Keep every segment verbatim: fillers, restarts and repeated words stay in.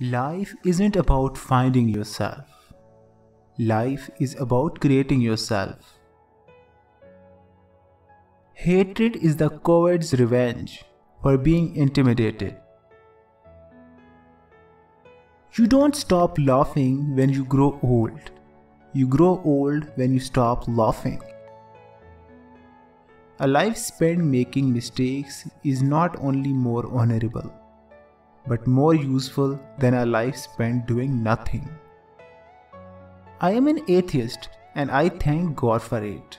Life isn't about finding yourself. Life is about creating yourself. Hatred is the coward's revenge for being intimidated. You don't stop laughing when you grow old. You grow old when you stop laughing. A life spent making mistakes is not only more honorable, but more useful than a life spent doing nothing. I am an atheist and I thank God for it.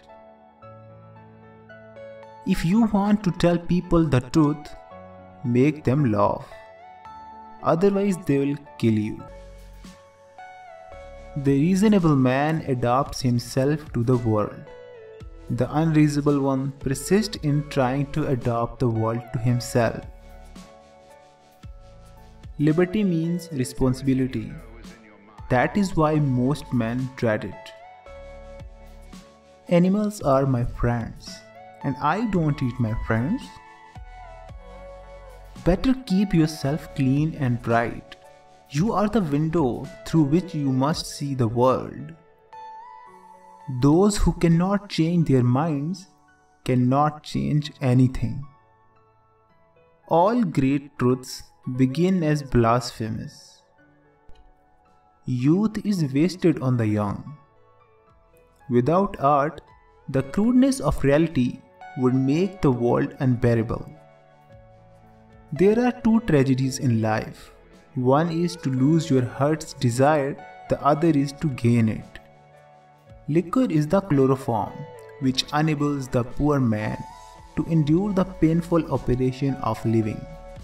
If you want to tell people the truth, make them laugh. Otherwise they will kill you. The reasonable man adapts himself to the world. The unreasonable one persists in trying to adapt the world to himself. Liberty means responsibility. That is why most men dread it. Animals are my friends, and I don't eat my friends. Better keep yourself clean and bright. You are the window through which you must see the world. Those who cannot change their minds cannot change anything. All great truths begin as blasphemous. Youth is wasted on the young. Without art, the crudeness of reality would make the world unbearable. There are two tragedies in life. One is to lose your heart's desire, the other is to gain it. Liquor is the chloroform which enables the poor man to endure the painful operation of living.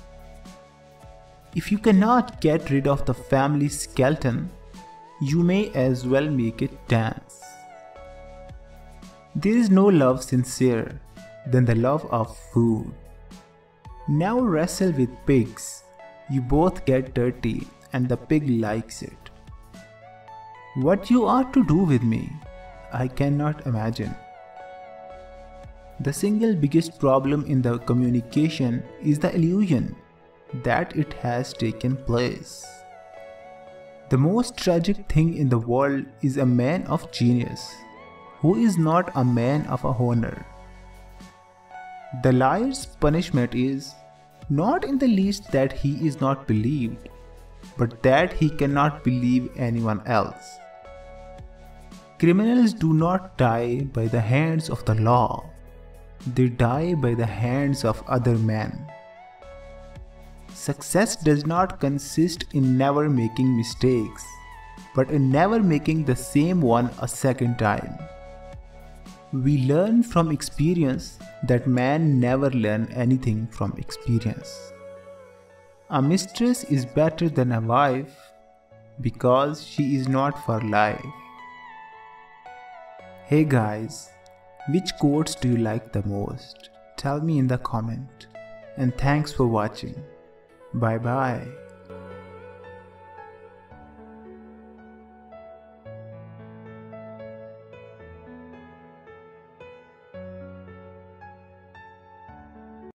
If you cannot get rid of the family skeleton, you may as well make it dance. There is no love sincere than the love of food. Never wrestle with pigs. You both get dirty and the pig likes it. What you are to do with me, I cannot imagine. The single biggest problem in the communication is the illusion that it has taken place. The most tragic thing in the world is a man of genius who is not a man of honor. The liar's punishment is not in the least that he is not believed, but that he cannot believe anyone else. Criminals do not die by the hands of the law. They die by the hands of other men. Success does not consist in never making mistakes, but in never making the same one a second time. We learn from experience that man never learn anything from experience. A mistress is better than a wife because she is not for life. Hey guys, which quotes do you like the most? Tell me in the comment. And thanks for watching. Bye bye.